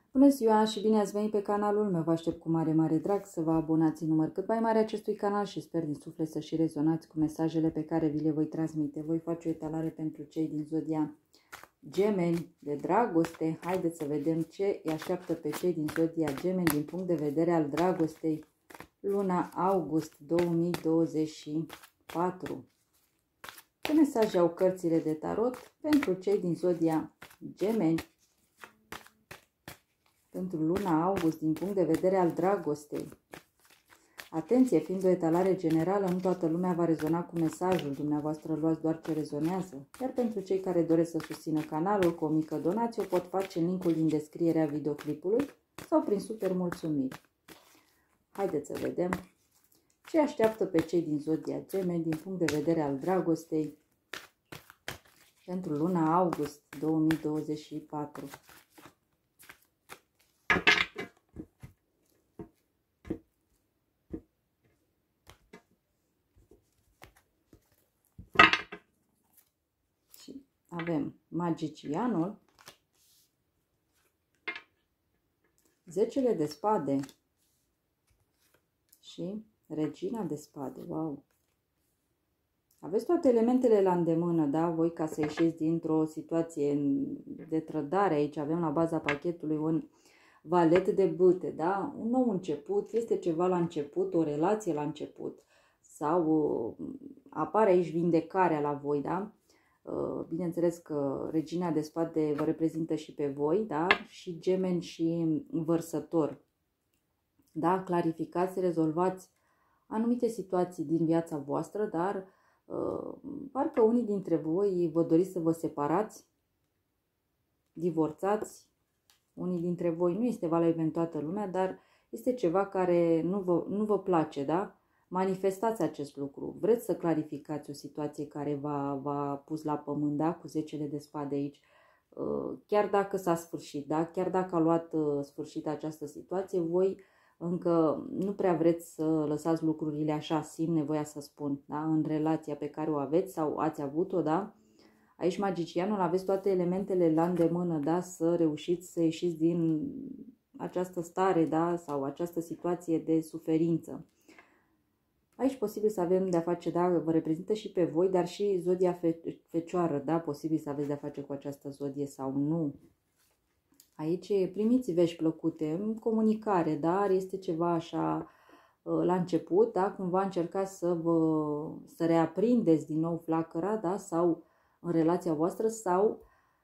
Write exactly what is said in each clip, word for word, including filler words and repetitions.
Bună ziua și bine ați venit pe canalul meu, vă aștept cu mare, mare drag să vă abonați în număr cât mai mare acestui canal și sper din suflet să și rezonați cu mesajele pe care vi le voi transmite. Voi face o etalare pentru cei din zodia Gemeni de dragoste. Haideți să vedem ce îi așteaptă pe cei din zodia Gemeni din punct de vedere al dragostei. Luna august două mii douăzeci și patru. Ce mesaje au cărțile de tarot pentru cei din zodia Gemeni pentru luna august din punct de vedere al dragostei? Atenție, fiind o etalare generală, nu toată lumea va rezona cu mesajul, dumneavoastră luați doar ce rezonează. Iar pentru cei care doresc să susțină canalul cu o mică donație, o pot face în linkul din descrierea videoclipului sau prin super mulțumiri. Haideți să vedem ce așteaptă pe cei din zodia Gemeni din punct de vedere al dragostei pentru luna august două mii douăzeci și patru. Și avem magicianul, zecele de spade și regina de spade. Wow! Aveți toate elementele la îndemână, da? Voi ca să ieșiți dintr-o situație de trădare. Aici avem la baza pachetului un valet de bâte, da? Un nou început, este ceva la început, o relație la început. Sau apare aici vindecarea la voi, da? Bineînțeles că regina de spade vă reprezintă și pe voi, da? Și Gemeni și vărsător. Da? Clarificați, rezolvați anumite situații din viața voastră, dar uh, parcă unii dintre voi vă doriți să vă separați, divorțați. Unii dintre voi, nu este valabil în toată lumea, dar este ceva care nu vă, nu vă place, da? Manifestați acest lucru. Vreți să clarificați o situație care v-a pus la pământ, da? Cu zecele de spade aici. Chiar dacă s-a sfârșit, da? Chiar dacă a luat sfârșit această situație, voi încă nu prea vreți să lăsați lucrurile așa, simt nevoia să spun, da? În relația pe care o aveți sau ați avut-o, da? Aici magicianul, aveți toate elementele la îndemână, da? Să reușiți să ieșiți din această stare, da? Sau această situație de suferință. Aici posibil să avem de-a face, da, vă reprezintă și pe voi, dar și zodia fe fecioară, da, posibil să aveți de-a face cu această zodie sau nu. Aici primiți vești plăcute, în comunicare, dar este ceva așa la început, da, cumva încercați să vă, să reaprindeți din nou flacăra, da, sau în relația voastră, sau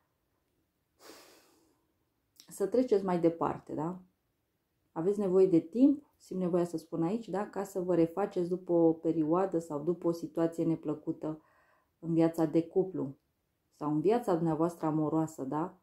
să treceți mai departe, da. Aveți nevoie de timp, simt nevoia să spun aici, da, ca să vă refaceți după o perioadă sau după o situație neplăcută în viața de cuplu sau în viața dumneavoastră amoroasă, da?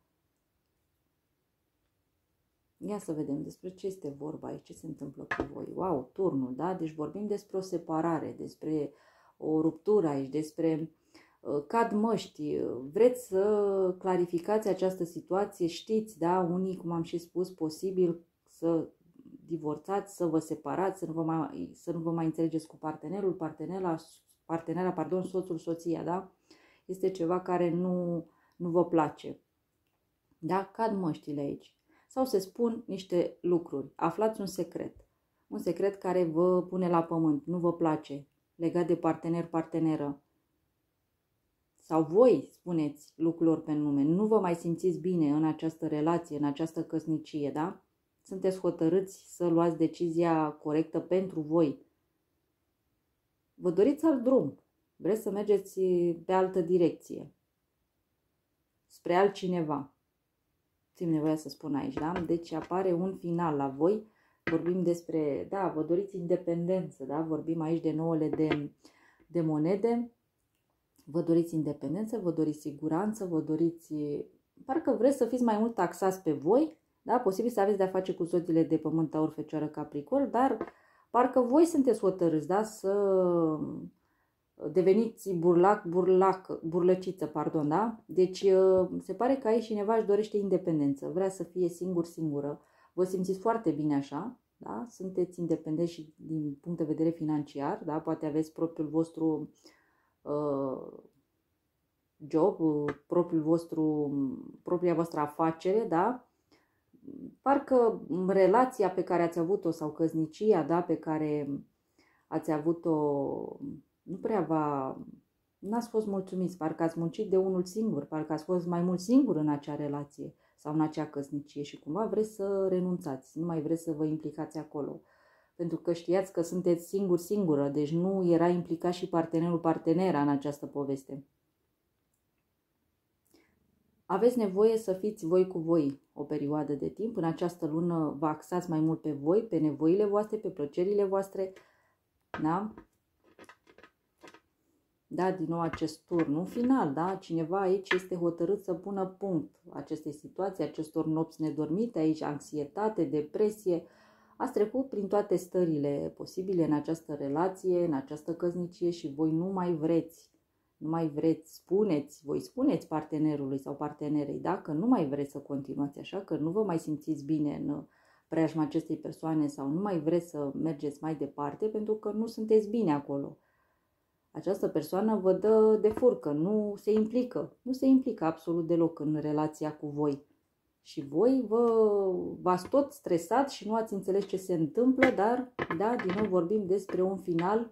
Ia să vedem despre ce este vorba aici, ce se întâmplă cu voi. Wow, turnul, da? Deci vorbim despre o separare, despre o ruptură aici, despre uh, cad măști. Vreți să clarificați această situație, știți, da? Unii, cum am și spus, posibil să divorțați, să vă separați, să nu vă mai, să nu vă mai înțelegeți cu partenerul, partenera, partenera, pardon, soțul, soția, da? Este ceva care nu, nu vă place. Da? Cad măștile aici. Sau se spun niște lucruri. Aflați un secret. Un secret care vă pune la pământ, nu vă place, legat de partener, parteneră. Sau voi spuneți lucrurilor pe nume. Nu vă mai simțiți bine în această relație, în această căsnicie, da? Sunteți hotărâți să luați decizia corectă pentru voi. Vă doriți alt drum. Vreți să mergeți pe altă direcție. Spre altcineva. Simt nevoia să spun aici, da? Deci apare un final la voi. Vorbim despre, da, vă doriți independență, da? Vorbim aici de nouăle de, de monede. Vă doriți independență, vă doriți siguranță, vă doriți... Parcă vreți să fiți mai mult taxați pe voi. Da? Posibil să aveți de-a face cu zodiile de pământ, taur, fecioară, capricorn, dar parcă voi sunteți hotărâți, da? Să deveniți burlac, burlac, burlăciță, pardon, da? Deci se pare că aici cineva își dorește independență, vrea să fie singur, singură. Vă simțiți foarte bine așa, da? Sunteți independenți și din punct de vedere financiar, da? Poate aveți propriul vostru uh, job, propriul vostru, propria voastră afacere, da? parcă relația pe care ați avut-o sau căsnicia, da, pe care ați avut-o, nu prea va, n-ați fost mulțumiți, parcă ați muncit de unul singur, parcă ați fost mai mult singur în acea relație sau în acea căsnicie și cumva vreți să renunțați, nu mai vreți să vă implicați acolo. Pentru că știați că sunteți singur-singură, deci nu era implicat și partenerul, partenera în această poveste. Aveți nevoie să fiți voi cu voi o perioadă de timp. În această lună vă axați mai mult pe voi, pe nevoile voastre, pe plăcerile voastre. Da? Da, din nou acest turn. Un final, da? Cineva aici este hotărât să pună punct acestei situații, acestor nopți nedormite, aici anxietate, depresie. Ați trecut prin toate stările posibile în această relație, în această căsnicie și voi nu mai vreți. Nu mai vreți, spuneți, voi spuneți partenerului sau partenerei, dacă nu mai vreți să continuați așa, că nu vă mai simțiți bine în preajma acestei persoane sau nu mai vreți să mergeți mai departe pentru că nu sunteți bine acolo. Această persoană vă dă de furcă, nu se implică, nu se implică absolut deloc în relația cu voi. Și voi vă, v-ați tot stresat și nu ați înțeles ce se întâmplă, dar, da, din nou vorbim despre un final.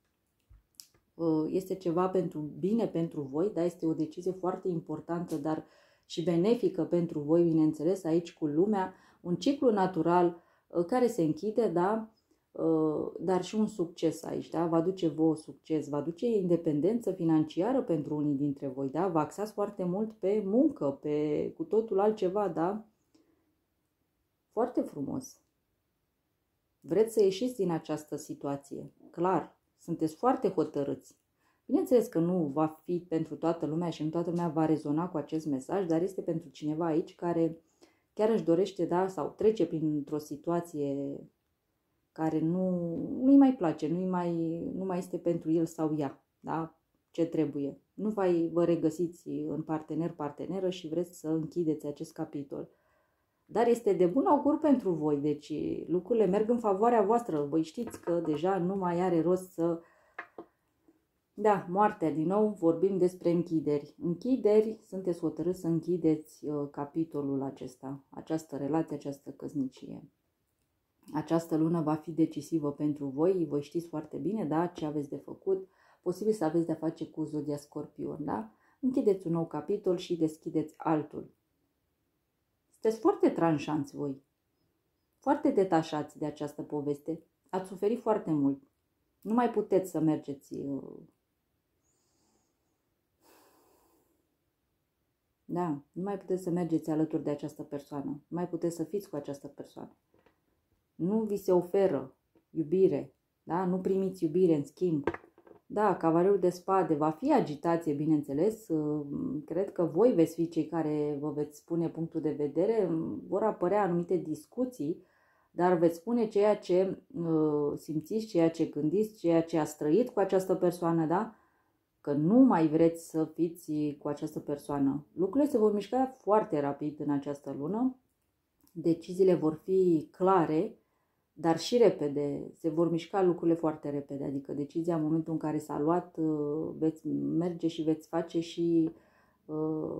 Este ceva pentru bine pentru voi, da, este o decizie foarte importantă, dar și benefică pentru voi, bineînțeles, aici cu lumea, un ciclu natural care se închide, da, dar și un succes aici, da, vă aduce vouă succes, vă aduce independență financiară pentru unii dintre voi, da, vă axați foarte mult pe muncă, pe cu totul altceva, da, foarte frumos. Vreți să ieșiți din această situație, clar. Sunteți foarte hotărâți. Bineînțeles că nu va fi pentru toată lumea și nu toată lumea va rezona cu acest mesaj, dar este pentru cineva aici care chiar își dorește, da, sau trece printr-o situație care nu, nu-i mai place, nu-i mai, nu mai este pentru el sau ea, da, ce trebuie. Nu vai, vă regăsiți în partener, parteneră și vreți să închideți acest capitol. Dar este de bun augur pentru voi, deci lucrurile merg în favoarea voastră. Voi știți că deja nu mai are rost să... Da, moartea, din nou vorbim despre închideri. Închideri, sunteți hotărâți să închideți uh, capitolul acesta, această relație, această căsnicie. Această lună va fi decisivă pentru voi, voi știți foarte bine, da, ce aveți de făcut. Posibil să aveți de-a face cu Zodia Scorpion, da? Închideți un nou capitol și deschideți altul. Sunteți foarte tranșanți voi, foarte detașați de această poveste, ați suferit foarte mult, nu mai puteți să mergeți, da, nu mai puteți să mergeți alături de această persoană, nu mai puteți să fiți cu această persoană, nu vi se oferă iubire, da, nu primiți iubire în schimb. Da, Cavalerul de Spade, va fi agitație, bineînțeles, cred că voi veți fi cei care vă veți spune punctul de vedere, vor apărea anumite discuții, dar veți spune ceea ce uh, simțiți, ceea ce gândiți, ceea ce ați trăit cu această persoană, da? Că nu mai vreți să fiți cu această persoană. Lucrurile se vor mișca foarte rapid în această lună, deciziile vor fi clare, dar și repede, se vor mișca lucrurile foarte repede, adică decizia în momentul în care s-a luat, veți merge și veți face și uh,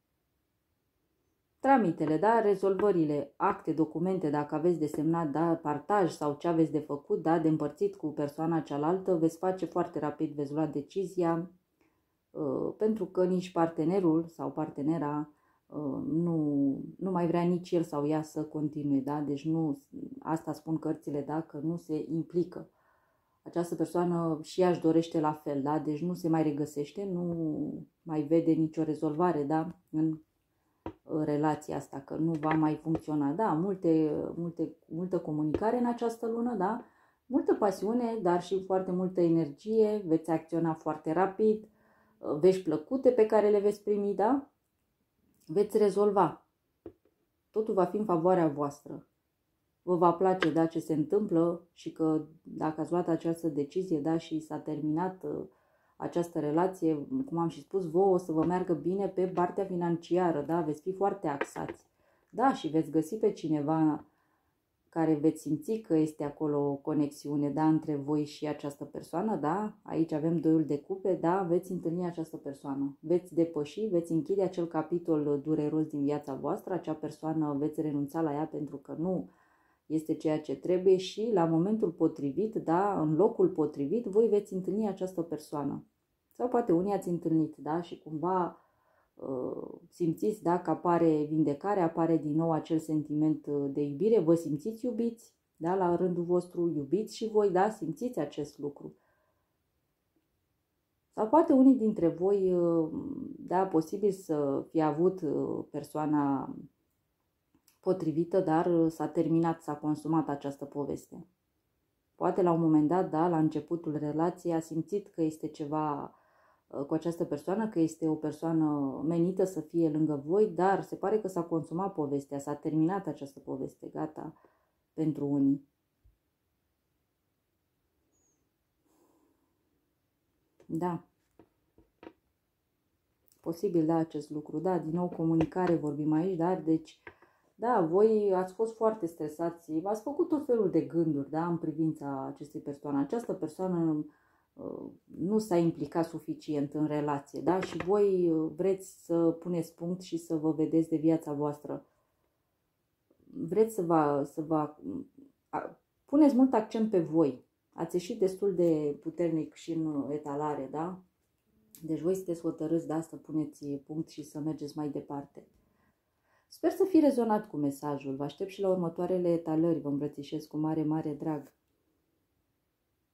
tramitele, da, rezolvările, acte, documente, dacă aveți de semnat, da, partaj sau ce aveți de făcut, da, de împărțit cu persoana cealaltă, veți face foarte rapid, veți lua decizia, uh, pentru că nici partenerul sau partenera Nu, nu mai vrea nici el sau ea să continue, da? Deci nu, asta spun cărțile, da? Că nu se implică. Această persoană și ea își dorește la fel, da? Deci nu se mai regăsește, nu mai vede nicio rezolvare, da? În relația asta, că nu va mai funcționa. Da, multe, multe, multă comunicare în această lună, da? Multă pasiune, dar și foarte multă energie, veți acționa foarte rapid, vești plăcute pe care le veți primi, da? Veți rezolva. Totul va fi în favoarea voastră. Vă va place, da, ce se întâmplă și că dacă ați luat această decizie, da, și s-a terminat uh, această relație, cum am și spus, vouă o să vă meargă bine pe partea financiară, da, veți fi foarte axați. Da, și veți găsi pe cineva care veți simți că este acolo o conexiune, da, între voi și această persoană, da, aici avem doiul de cupe, da, veți întâlni această persoană, veți depăși, veți închide acel capitol dureros din viața voastră, acea persoană veți renunța la ea pentru că nu este ceea ce trebuie și la momentul potrivit, da, în locul potrivit, voi veți întâlni această persoană. Sau poate unii ați întâlnit, da, și cumva simțiți, da, că apare vindecare, apare din nou acel sentiment de iubire, vă simțiți iubiți, da, la rândul vostru, iubiți și voi, da, simțiți acest lucru. Sau poate unii dintre voi, da, posibil să fie avut persoana potrivită, dar s-a terminat, s-a consumat această poveste. Poate la un moment dat, da, la începutul relației a simțit că este ceva cu această persoană, că este o persoană menită să fie lângă voi, dar se pare că s-a consumat povestea, s-a terminat această poveste, gata, pentru unii. Da. Posibil, da, acest lucru, da, din nou comunicare vorbim aici, dar deci, da, voi ați fost foarte stresați, v-ați făcut tot felul de gânduri, da, în privința acestei persoane. Această persoană nu s-a implicat suficient în relație, da? Și voi vreți să puneți punct și să vă vedeți de viața voastră. Vreți să vă, să vă puneți mult accent pe voi. Ați ieșit destul de puternic și în etalare, da? Deci voi sunteți hotărâți, da, să puneți punct și să mergeți mai departe. Sper să fi rezonat cu mesajul. Vă aștept și la următoarele etalări. Vă îmbrățișez cu mare, mare drag.